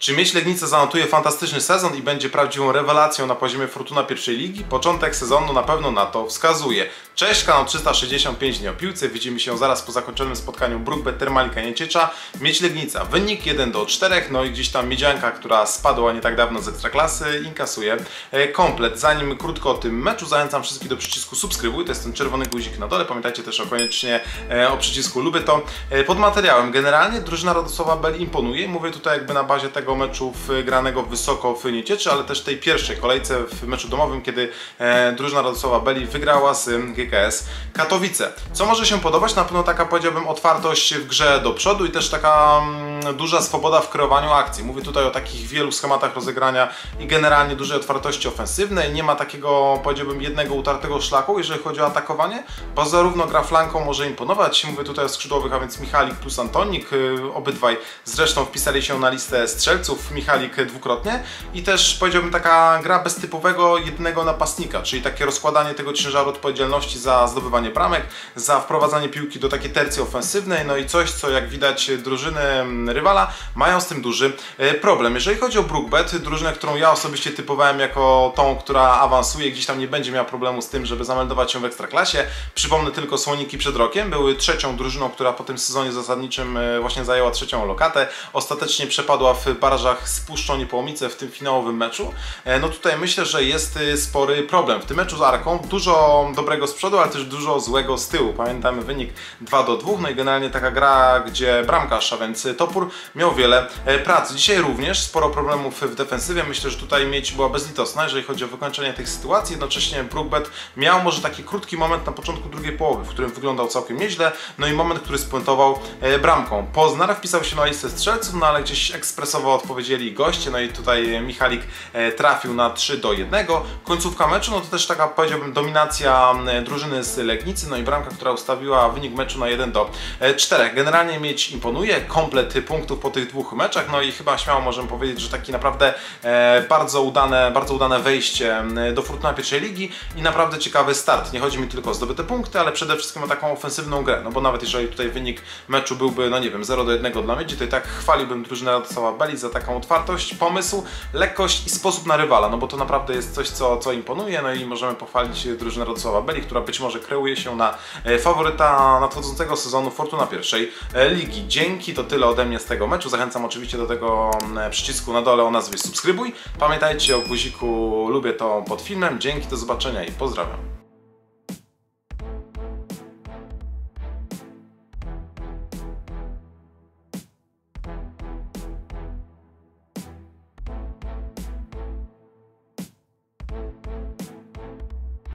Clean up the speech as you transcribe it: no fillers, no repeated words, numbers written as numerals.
Czy Miedź Legnica zanotuje fantastyczny sezon i będzie prawdziwą rewelacją na poziomie Fortuna pierwszej ligi? Początek sezonu na pewno na to wskazuje. Cześć, kanał 365 dni o piłce. Widzimy się zaraz po zakończonym spotkaniu Brookbet Termalika Nieciecza. Miedź Legnica, wynik 1-4, no i gdzieś tam Miedzianka, która spadła nie tak dawno z Ekstraklasy, inkasuje komplet. Zanim krótko o tym meczu, zachęcam wszystkich do przycisku subskrybuj, to jest ten czerwony guzik na dole. Pamiętajcie też koniecznie o przycisku lubię to. Pod materiałem generalnie drużyna Radosława Beli imponuje. Mówię tutaj jakby na bazie tego meczu granego wysoko w Niecieczy, ale też tej pierwszej kolejce w meczu domowym, kiedy drużyna Radosława Beli wygrała z GKS Katowice. Co może się podobać? Na pewno taka, powiedziałbym, otwartość w grze do przodu i też taka duża swoboda w kreowaniu akcji. Mówię tutaj o takich wielu schematach rozegrania i generalnie dużej otwartości ofensywnej. Nie ma takiego, powiedziałbym, jednego utartego szlaku, jeżeli chodzi o atakowanie, bo zarówno gra flanką może imponować. Mówię tutaj o skrzydłowych, a więc Michalik plus Antonik. Obydwaj zresztą wpisali się na listę strzelców. Michalik dwukrotnie i też, powiedziałbym, taka gra bez typowego jednego napastnika, czyli takie rozkładanie tego ciężaru odpowiedzialności za zdobywanie bramek, za wprowadzanie piłki do takiej tercji ofensywnej, no i coś, co jak widać drużyny rywala mają z tym duży problem. Jeżeli chodzi o Brookbet, drużynę, którą ja osobiście typowałem jako tą, która awansuje, gdzieś tam nie będzie miała problemu z tym, żeby zameldować się w Ekstraklasie. Przypomnę tylko, Słoniki przed rokiem były trzecią drużyną, która po tym sezonie zasadniczym właśnie zajęła trzecią lokatę. Ostatecznie przepadła w barażach z Puszczą Niepołomice w tym finałowym meczu. No tutaj myślę, że jest spory problem. W tym meczu z Arką dużo dobrego z przodu, ale też dużo złego z tyłu. Pamiętamy wynik 2-2, no i generalnie taka gra, gdzie bramkarz, a więc Topór, miał wiele pracy. Dzisiaj również sporo problemów w defensywie. Myślę, że tutaj Miedź była bezlitosna, jeżeli chodzi o wykończenie tych sytuacji. Jednocześnie Brookbet miał może taki krótki moment na początku drugiej połowy, w którym wyglądał całkiem nieźle, no i moment, który spuentował bramką. Poznar wpisał się na listę strzelców, no ale gdzieś ekspresowo odpowiedzieli goście, no i tutaj Michalik trafił na 3-1. Końcówka meczu, no to też taka, powiedziałbym, dominacja drużyny z Legnicy, no i bramka, która ustawiła wynik meczu na 1-4. Generalnie Miedź imponuje, komplet punktów po tych dwóch meczach, no i chyba śmiało możemy powiedzieć, że taki naprawdę bardzo udane wejście do Fortuna pierwszej ligi i naprawdę ciekawy start. Nie chodzi mi tylko o zdobyte punkty, ale przede wszystkim o taką ofensywną grę, no bo nawet jeżeli tutaj wynik meczu byłby, no nie wiem, 0-1 dla Miedzi, to i tak chwaliłbym drużynę Radosława Beli za taką otwartość, pomysł, lekkość i sposób na rywala, no bo to naprawdę jest coś, co imponuje, no i możemy pochwalić drużynę Radosława Beli, która być może kreuje się na faworyta nadchodzącego sezonu Fortuna pierwszej ligi. Dzięki, to tyle ode mnie z tego meczu. Zachęcam oczywiście do tego przycisku na dole o nazwie subskrybuj. Pamiętajcie o guziku lubię to pod filmem. Dzięki, do zobaczenia i pozdrawiam.